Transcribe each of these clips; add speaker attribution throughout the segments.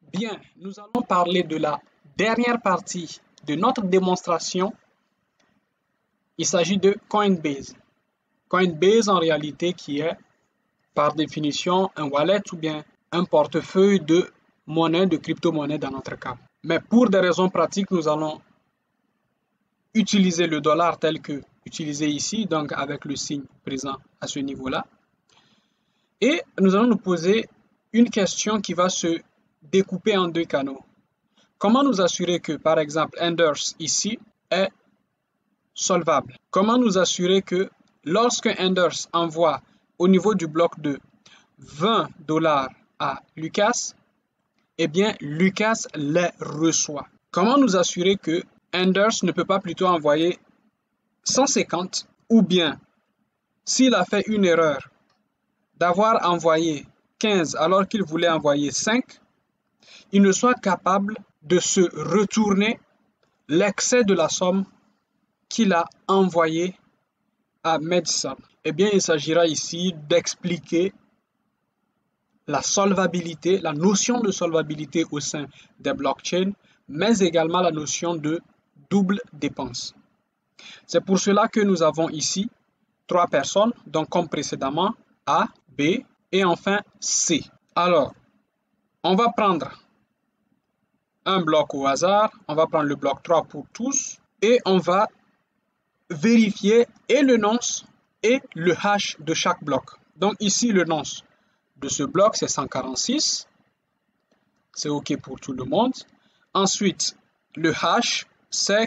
Speaker 1: Bien, nous allons parler de la dernière partie de notre démonstration. Il s'agit de Coinbase. Coinbase en réalité qui est par définition un wallet ou bien un portefeuille de monnaie, de crypto-monnaie dans notre cas. Mais pour des raisons pratiques, nous allons utiliser le dollar tel que utilisé ici, donc avec le signe présent à ce niveau-là. Et nous allons nous poser une question qui va se découper en deux canaux. Comment nous assurer que, par exemple, Enders ici est solvable? Comment nous assurer que lorsque Enders envoie au niveau du bloc de 20 $ à Lucas, eh bien, Lucas les reçoit. Comment nous assurer que Enders ne peut pas plutôt envoyer 150 ou bien, s'il a fait une erreur d'avoir envoyé 15 alors qu'il voulait envoyer 5, il ne soit capable de se retourner l'excès de la somme qu'il a envoyé à Madison. Eh bien, il s'agira ici d'expliquer la solvabilité, la notion de solvabilité au sein des blockchains, mais également la notion de double dépense. C'est pour cela que nous avons ici 3 personnes, donc comme précédemment, A, B et enfin C. Alors, on va prendre un bloc au hasard, on va prendre le bloc 3 pour tous et on va vérifier et le nonce et le hash de chaque bloc. Donc ici, le nonce de ce bloc, c'est 146. C'est OK pour tout le monde. Ensuite, le hash, c'est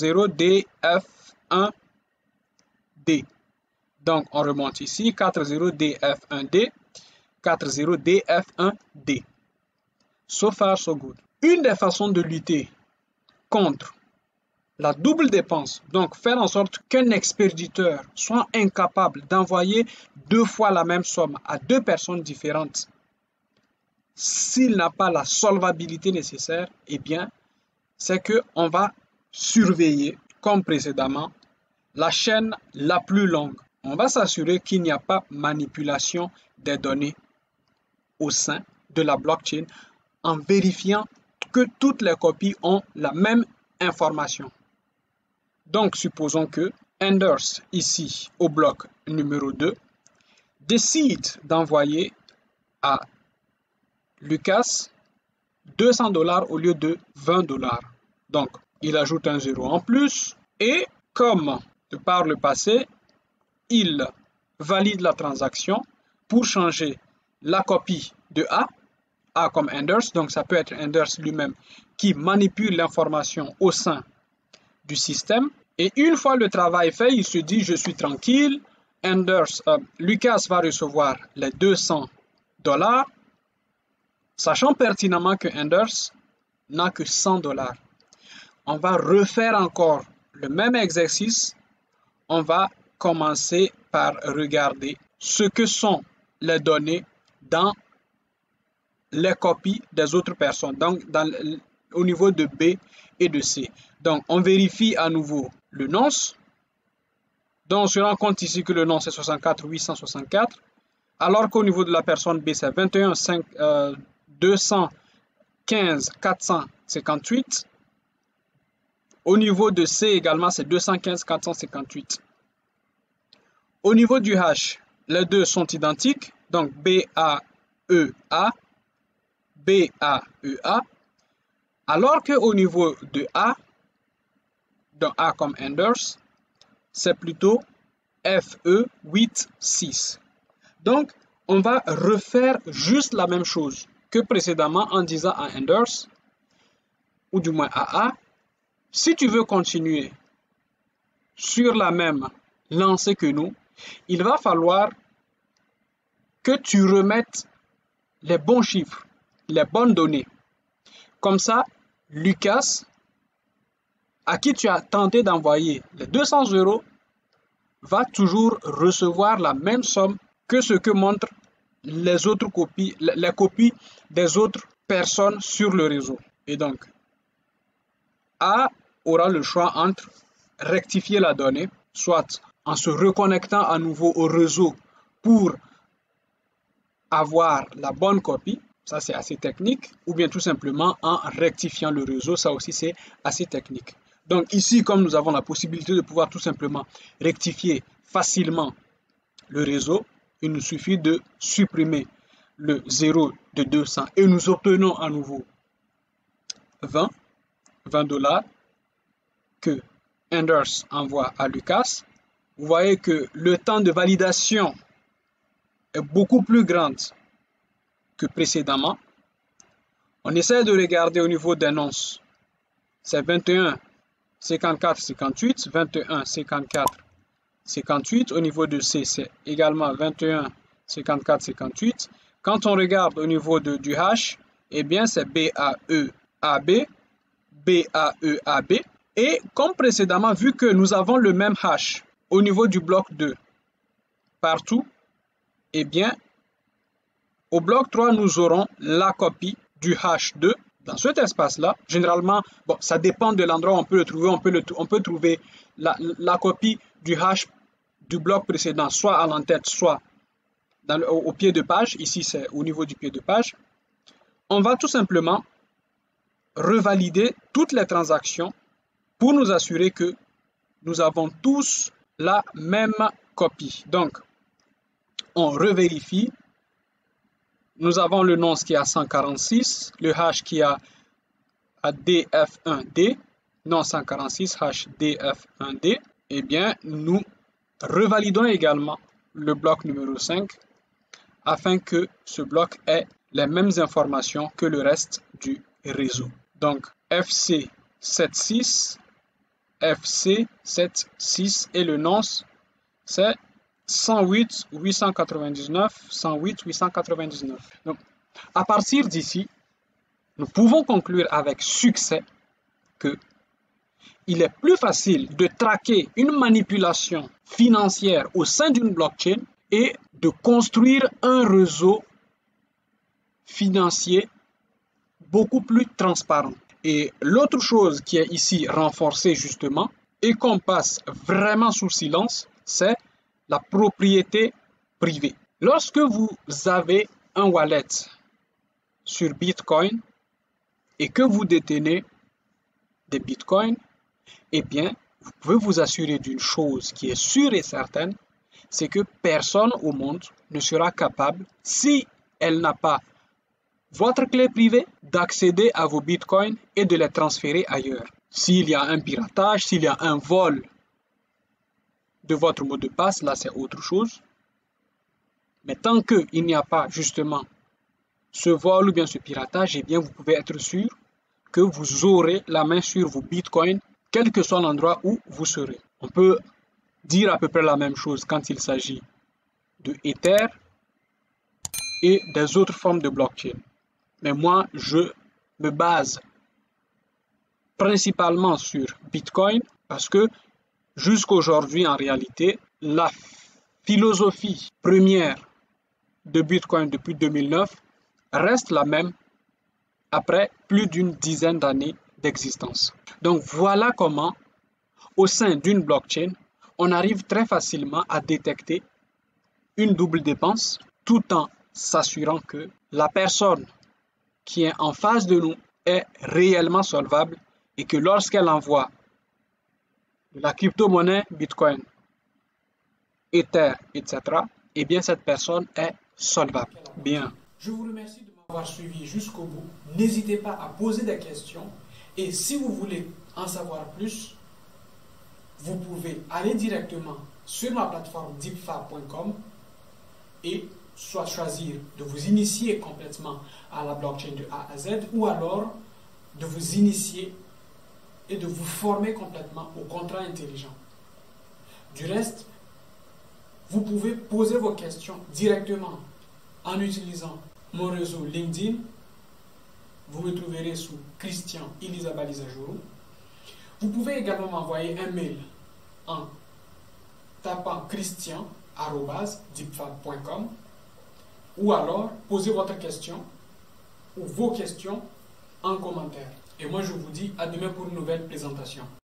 Speaker 1: 40DF1D. Donc, on remonte ici, 40DF1D, 40DF1D. So far, so good. Une des façons de lutter contre la double dépense, donc faire en sorte qu'un expéditeur soit incapable d'envoyer 2 fois la même somme à 2 personnes différentes s'il n'a pas la solvabilité nécessaire, eh bien, c'est qu'on va surveiller, comme précédemment, la chaîne la plus longue. On va s'assurer qu'il n'y a pas manipulation des données au sein de la blockchain en vérifiant que toutes les copies ont la même information. Donc, supposons que Enders, ici, au bloc numéro 2, décide d'envoyer à Lucas 200 $ au lieu de 20 $. Donc, il ajoute un 0 en plus et comme de par le passé, il valide la transaction pour changer la copie de A comme Enders, donc ça peut être Enders lui-même qui manipule l'information au sein du système. Et une fois le travail fait, il se dit je suis tranquille, Lucas va recevoir les 200 $, sachant pertinemment que Enders n'a que 100 $. On va refaire encore le même exercice. On va commencer par regarder ce que sont les données dans les copies des autres personnes, donc au niveau de B et de C. Donc, on vérifie à nouveau le nonce. Donc, on se rend compte ici que le nonce est 64 864, alors qu'au niveau de la personne B, c'est 21 215 458. Au niveau de C également, c'est 215 458. Au niveau du hash, les deux sont identiques, donc BAEA, BAEA, alors qu'au niveau de A, dans A comme Enders, c'est plutôt FE86. Donc, on va refaire juste la même chose que précédemment en disant à Enders, ou du moins à A, si tu veux continuer sur la même lancée que nous, il va falloir que tu remettes les bons chiffres, les bonnes données. Comme ça, Lucas, à qui tu as tenté d'envoyer les 200 €, va toujours recevoir la même somme que ce que montrent les autres copies, les copies des autres personnes sur le réseau. Et donc, A aura le choix entre rectifier la donnée, soit en se reconnectant à nouveau au réseau pour avoir la bonne copie, Ça, c'est assez technique. Ou bien tout simplement en rectifiant le réseau. Ça aussi, c'est assez technique. Donc ici, comme nous avons la possibilité de pouvoir tout simplement rectifier facilement le réseau, il nous suffit de supprimer le 0 de 200 et nous obtenons à nouveau 20 $, que Anders envoie à Lucas. Vous voyez que le temps de validation est beaucoup plus grand que précédemment. On essaie de regarder au niveau d'annonce. C'est 21, 54, 58, 21, 54, 58. Au niveau de C, c'est également 21, 54, 58. Quand on regarde au niveau du hash, eh bien c'est BAE-AB, BAE-AB. Et comme précédemment, vu que nous avons le même hash au niveau du bloc 2 partout, eh bien, au bloc 3, nous aurons la copie du hash 2 dans cet espace-là. Généralement, bon, ça dépend de l'endroit où on peut le trouver. On peut trouver la copie du hash du bloc précédent, soit à l'entête, soit au pied de page. Ici, c'est au niveau du pied de page. On va tout simplement revalider toutes les transactions pour nous assurer que nous avons tous la même copie. Donc, on revérifie. Nous avons le nonce qui est à 146, le hash qui est à DF1D, non 146, hash DF1D. Eh bien, nous revalidons également le bloc numéro 5 afin que ce bloc ait les mêmes informations que le reste du réseau. Donc, FC76, FC76 et le nonce, c'est 108 899, 108 899. Donc, à partir d'ici, nous pouvons conclure avec succès que il est plus facile de traquer une manipulation financière au sein d'une blockchain et de construire un réseau financier beaucoup plus transparent. Et l'autre chose qui est ici renforcée justement et qu'on passe vraiment sous silence, c'est la propriété privée. Lorsque vous avez un wallet sur Bitcoin et que vous détenez des Bitcoins, eh bien, vous pouvez vous assurer d'une chose qui est sûre et certaine, c'est que personne au monde ne sera capable, si elle n'a pas votre clé privée, d'accéder à vos bitcoins et de les transférer ailleurs. S'il y a un piratage, s'il y a un vol de votre mot de passe, là c'est autre chose. Mais tant qu'il n'y a pas justement ce vol ou bien ce piratage, eh bien vous pouvez être sûr que vous aurez la main sur vos bitcoins, quel que soit l'endroit où vous serez. On peut dire à peu près la même chose quand il s'agit de Ether et des autres formes de blockchain. Mais moi, je me base principalement sur Bitcoin parce que jusqu'aujourd'hui, en réalité, la philosophie première de Bitcoin depuis 2009 reste la même après plus d'une dizaine d'années d'existence. Donc voilà comment, au sein d'une blockchain, on arrive très facilement à détecter une double dépense tout en s'assurant que la personne qui est en face de nous est réellement solvable et que lorsqu'elle envoie de la crypto-monnaie, Bitcoin, Ether, etc., eh bien cette personne est solvable. Bien.
Speaker 2: Je vous remercie de m'avoir suivi jusqu'au bout. N'hésitez pas à poser des questions et si vous voulez en savoir plus, vous pouvez aller directement sur ma plateforme deepfa.com et soit choisir de vous initier complètement à la blockchain de A à Z ou alors de vous initier et de vous former complètement au contrat intelligent. Du reste, vous pouvez poser vos questions directement en utilisant mon réseau LinkedIn. Vous me trouverez sous Christian Ilizabalizajuru. Vous pouvez également m'envoyer un mail en tapant christian@deepfa.com ou alors posez votre question ou vos questions en commentaire. Et moi je vous dis à demain pour une nouvelle présentation.